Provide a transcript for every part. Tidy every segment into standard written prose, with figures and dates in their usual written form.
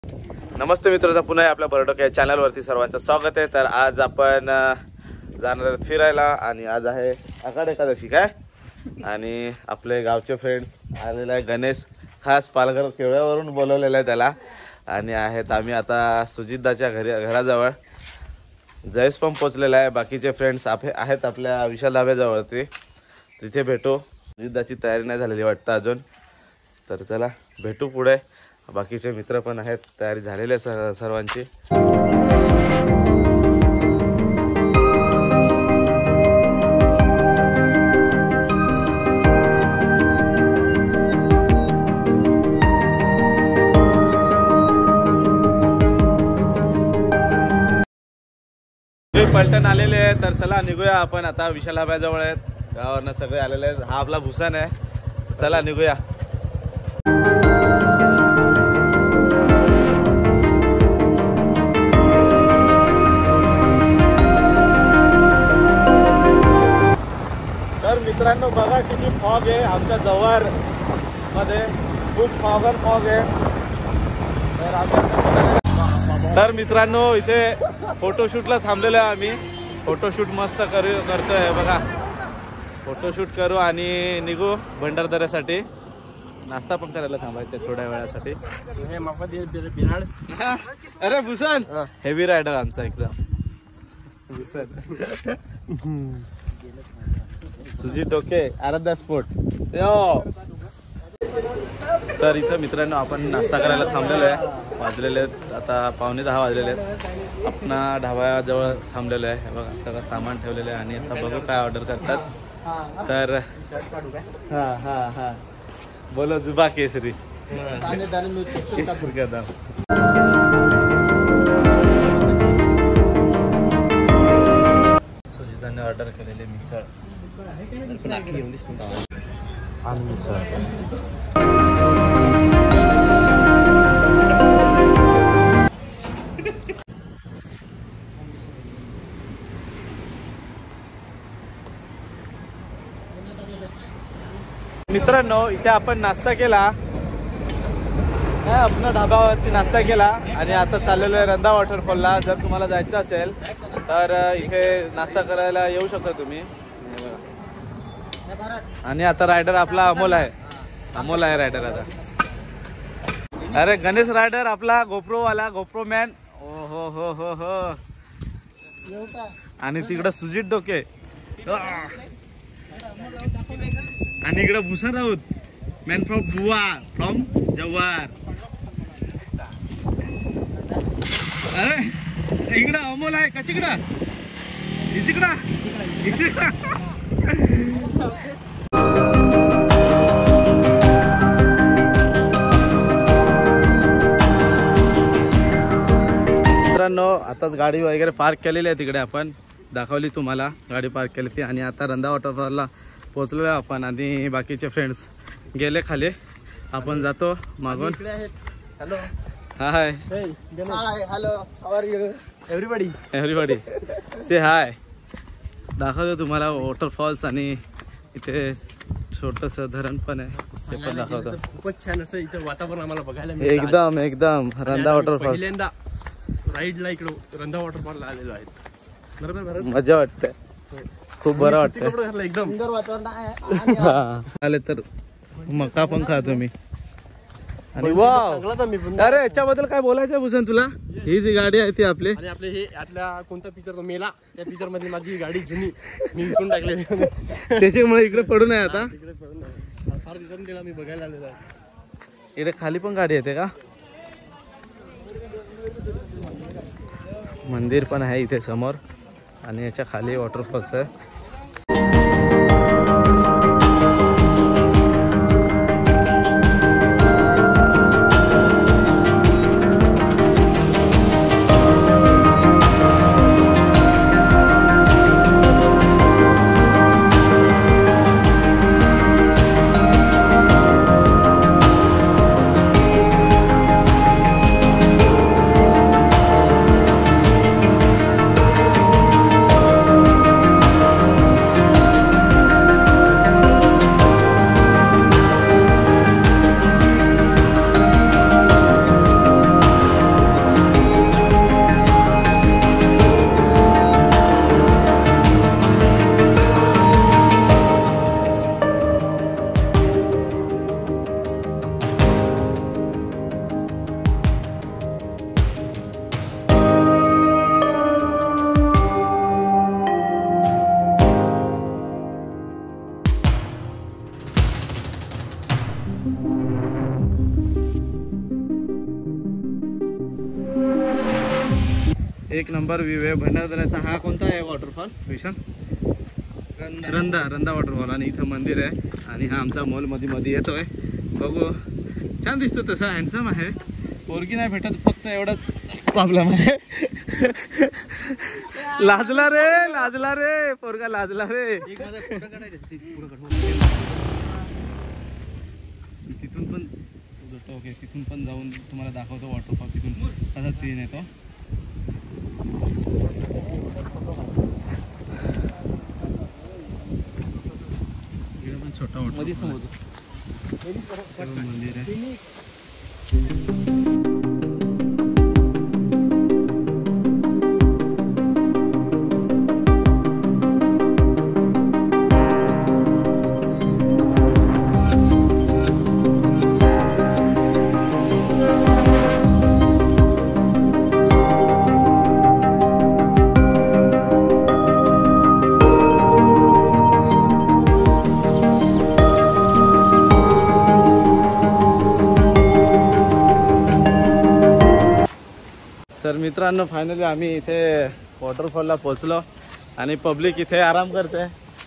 नमस्ते मित्रांनो, पुन्हा आपल्या बरोडक या चॅनलवरती सर्वांचं स्वागत आहे। तर आज आपण जाणार आहोत फिरायला आणि आज आहे आषाढ एकादशी काय, आणि आपले गावचे फ्रेंड्स आलेले आहे। गणेश खास पालघर केवळ्यावरून बोलवलेला आहे त्याला, आणि आहेत आम्ही आता सुजितदाच्या घराजवळ जयेश पण पोचलेला आहे। बाकीचे फ्रेंड्स आहेत आपल्या विशाल धाब्याजवळती, तिथे भेटू। सुजितदाची तयारी नाही झालेली वाटतं अजून, तर चला भेटू पुढे। बाकीचे मित्र पण आहेत, तयारी झालेली आहे सर्वांची। पलटण आलेले आहे, तर चला निघूया आपण आता। विशाल धाब्याजवळ आहेत, गावावरनं सगळे आलेले आहेत। हा आपला भूषण आहे, चला निघूया। तर मित्रांनो बघा किती फॉग आहे आमच्या जवळ मध्ये, खूप फॉग आहे। तर आम्ही तर मित्रांनो इथे फोटोशूटला थांबलेलो आहे आम्ही। फोटोशूट मस्त करतोय बघा, फोटोशूट करू आणि निघू भंडारदऱ्यासाठी। नाश्ता पण करायला थांबायचं थोड्या वेळासाठी। अरे भूषण हेवी रायडर आमचा एकदम भूषण। सुजित डोके आराध्या स्पोर्ट। तर इथं मित्रांनो आपण नाश्ता करायला थांबलेलो आहे। वाजलेले आहेत आता 9:45 वाजलेले आहेत। आपण ढाब्याजवळ थांबलेलो आहे, हे बघा सगळं सामान ठेवलेलं आहे आणि आता बघू काय ऑर्डर करतात। तर हा बोलो जुबा केसरी केसरी का दाम। सुजिताने ऑर्डर केलेले मिसळ आणि मित्रांनो इथे आपण नाश्ता केला, आपण ढाब्यावरती नाश्ता केला आणि आता चाललेलो आहे रंधा वॉटरफॉलला। जर तुम्हाला जायचं असेल तर इथे नाश्ता करायला येऊ शकता तुम्ही। आणि आता रायडर आपला अमोल आहे रायडर आता। अरे गणेश रायडर आपला गोप्रो वाला, गोप्रो मॅन। ओ हो आणि तिकडं सुजित डोके आणि इकडं भूषण राऊत, मॅन फ्रॉम जव्हार। अरे इकडं अमोल आहे का चिकडा इचिकडा। मित्रांनो आताच गाडी वगैरे पार्क केलेली आहे तिकडे, आपण दाखवली तुम्हाला गाडी पार्क केली ती। आणि आता रंधा वॉटरफॉलला पोहोचलो आपण आणि बाकीचे फ्रेंड्स गेले खाली, आपण जातो मागून। Hello hi hello how are you everybody say hi. दाखवतो तुम्हाला वॉटरफॉल्स आणि इथे छोटस धरण पण आहे, ते पण दाखवतो। खूपच छान असं इथं वातावरण आम्हाला बघायला एकदम रंधा वॉटरफॉल। पहिल्यांदा राईडला इकडं रंधा वॉटरफॉलला आलेलो आहे, बरोबर मजा वाटते, खूप बरं वाटतं एकदम सुंदर वातावरण आहे। आले तर मका पण खातो मी। आणि वाव, अरे याच्याबद्दल काय बोलायचं भूषण तुला? ही जी गाडी आहे ती आपली, आणि आपले हे आतल्या कोणता पिक्चर तो मेला, त्या पिक्चर मध्ये माझी गाडी जुनी मी विकून टाकलेली, त्याच्यामुळे इकडे पडून आहे आता। फार दिवसांनी तिला मी बघायला आलेलो आहे। इकडे खाली पण गाडी येते का? मंदिर पण आहे इथे समोर आणि याच्या खाली वॉटरफॉल्स आहे। एक नंबर व्ह्यू आहे भंडारदऱ्याचा. हा कोणता आहे वॉटरफॉल विशाल? रंदा वॉटरफॉल. आणि इथं मंदिर आहे आणि हा आमचा मॉल मध्ये येतोय. बघू छान दिसतो, तसा हँडसम आहे. पोरगी नाही भेटत, फक्त एवढाच प्रॉब्लेम आहे. लाजला रे पोरगा लाजला रे. तिथून पण ओके, तिथून पण जाऊन तुम्हाला दाखवतो वॉटरफॉल, तिथून कसा सीन येतो. पण छोटा वॉटरफॉल मंदिर आहे. तर मित्रांनो फायनली आम्ही इथे वॉटरफॉलला पोहोचलो आणि पब्लिक इथे आराम करते.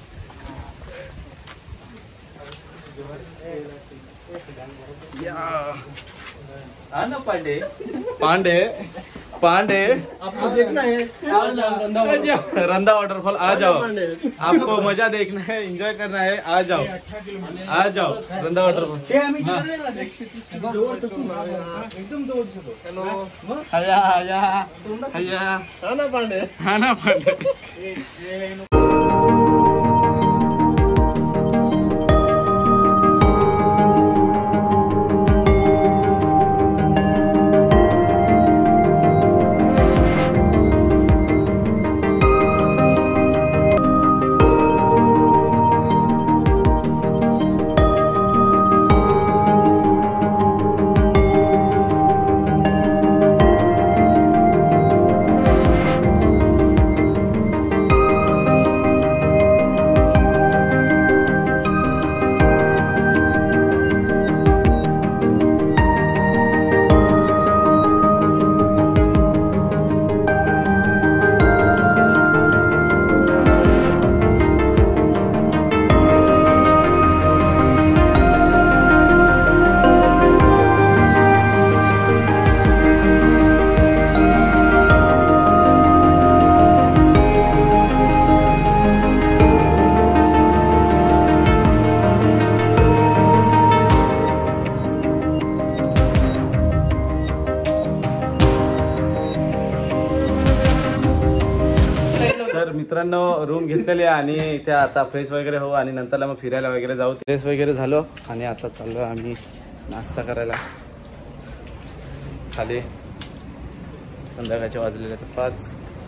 पांडे आपको देखना है, आ जाओ रंदा वाटरफॉल, आ जाओ. आपको मजा देखना है, एंजॉय करना है, आ जाओ रंदा वाटरफॉल. हा ना पांडे. मित्रांनो रूम घेतलेली आहे आणि इथे आता फ्रेश वगैरे हो आणि नंतरला मग फिरायला वगैरे जाऊ. फ्रेश वगैरे झालो आणि आता चाललो आम्ही नाश्ता करायला खाली. संध्याकाळचे वाजलेले तर 5.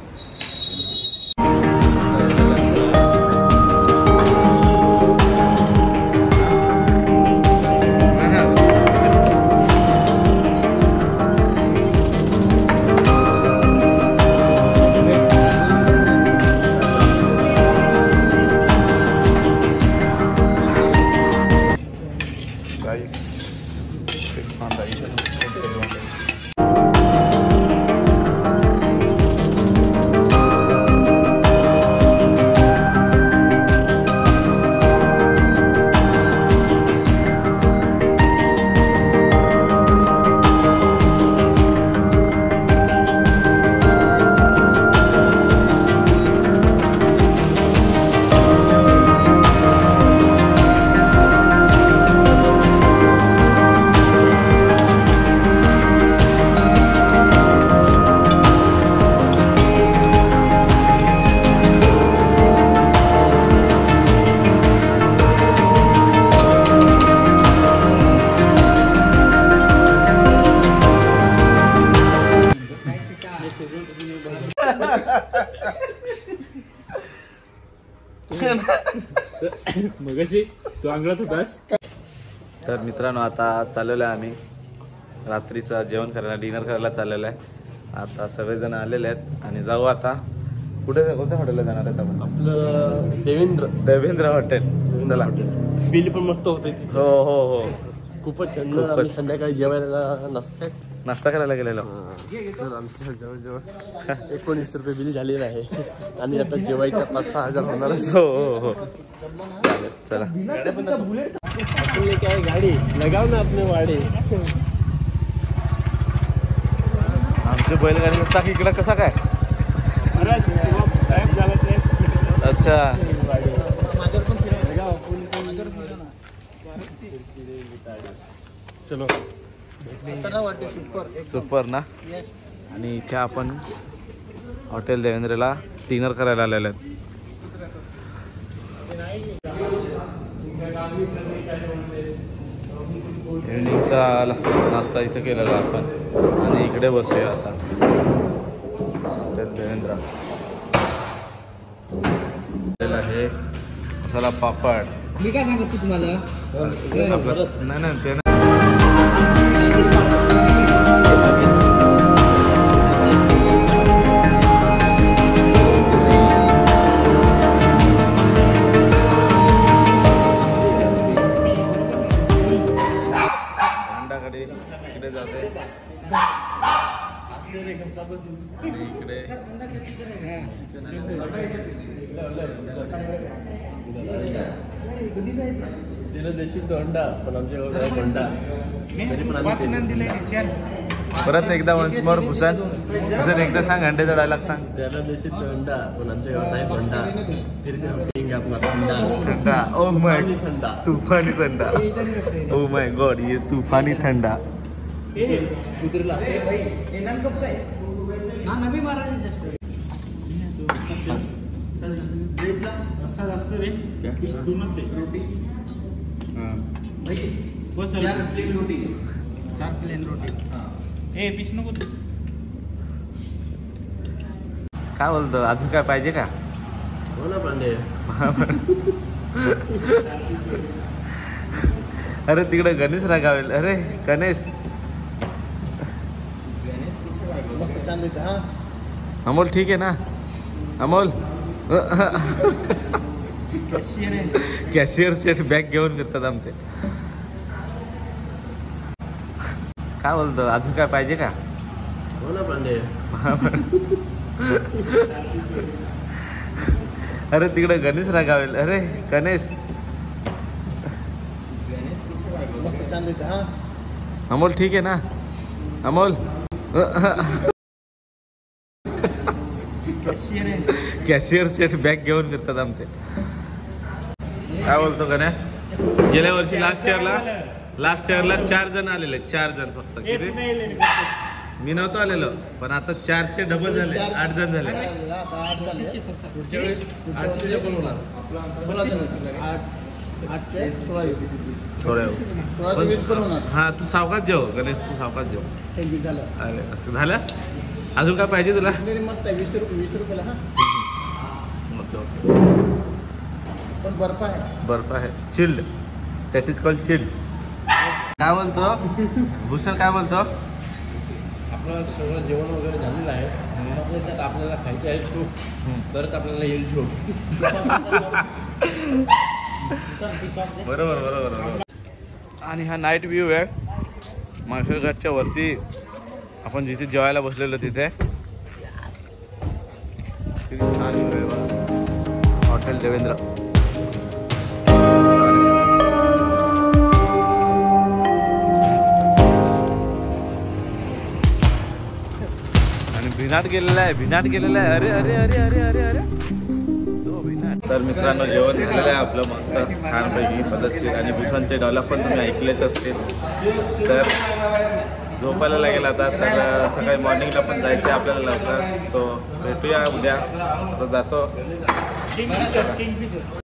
मगाशी तू अंगणात होतास. तर मित्रांनो आता चाललेलो आहे आम्ही रात्रीचं जेवण करायला, डिनर करायला चाललेलं आहे. आता सगळेजण आलेले आहेत आणि जाऊ आता. कुठे कोणत्या हॉटेलला जाणार आहेत आपण? आपलं देवेंद्र हॉटेल. चला. बिल पण मस्त होते. हो हो हो खूपच छान. आम्ही संध्याकाळी जेवायला नसते नाश्ता करायला गेलेलो. तर आमच्या जवळजवळ 19 रुपये बिल झालेलं आहे आणि आता जेवायच्या 5-6 हजार होणार. हो हो हो चालेल चला. आपली काय गाडी लगाव ना आपले वाडे. आमची बैलगाडीचा चाक इकडं कसा काय. अच्छा चलो सुपर ना. आणि इथे आपण हॉटेल देवेंद्रला डिनर करायला आलेलो आहेत. इव्हनिंगचा नाश्ता इथे केलेला आपण आणि इकडे बसूया आता. हॉटेल देवेंद्र आहे. मसाला पापड. मी काय सांगतो तुम्हाला नाही नाही ते इकडे जाते इकडे तिला देशील दोंडा पण आमच्या भंडा. परत एकदा वन्स मोर भूषण भूषण एकदा सांग अंड्याचा डायलॉग सांग. त्याला देशील दोंडा पण आमच्या गावात आहे भंडा. आपला थंडा थंडा. ओ माय थंडा तुफानी थंडा. ओ माय गॉड ये तुफानी थंडा. कुत्रीला नवी महाराज जास्त चार प्लेन रोटी. पीस नको. काय बोलतो अजून काय पाहिजे का. हो ना पांडे. अरे तिकडे गणेश रागावेल. अरे गणेश मस्त छान देते. हा अमोल ठीक आहे ना. अमोल कॅशियर सेट बॅग घेऊन फिरतात आमचे. काय बोलतो अजून काय पाहिजे का. हो ना पांडे. अरे तिकडे गणेश रागावेल. अरे गणेश मस्त छान देते. हा अमोल ठीक आहे ना. अमोल कॅशियर सेट बॅग घेऊन फिरतात आमचे. काय बोलतो गण्या. गेल्या वर्षी लास्ट इयरला 4 जण आलेले. 4 जण फक्त. किती मी नव्हतो आलेलो पण आता 4चे डबल झाले. 8 जण झाले. पुढच्या वेळेस 8 बोलवणार. 16 हा तू सावकाश जेव गणेश. तू सावकाश जेव. अरे असं झालं. अजून काय पाहिजे तुला. मस्त आहे. 20 रुपयाला. हा पण बर्फ आहे. Chilled. That is called chilled. काय बोलतो भूषण. काय बोलतो. आपलं सगळं जेवण वगैरे झालेलं आहे. आपल्याला खायचं आहे सूप. तरच आपल्याला येईल झोप. बरोबर. आणि हा नाईट व्ह्यू आहे माळशेरघाटच्या वरती. आपण जिथे जेवायला बसलेलो तिथे किती छान व्ह्यू आहे बघ. हॉटेल देवेंद्र. आणि भिनाट गेलेला आहे. अरे अरे अरे अरे अरे अरे तो भिनाट. तर मित्रांनो जेवण झालेलं आहे आपलं मस्त छानपैकी पद्धतशीर. आणि भूषणचे डायलॉग पण तुम्ही ऐकलेच असतील. तर झोपायला लागेल आता. तर सकाळी मॉर्निंगला पण जायचं आहे आपल्याला लवकर. सो भेटूया उद्या. आता जातो.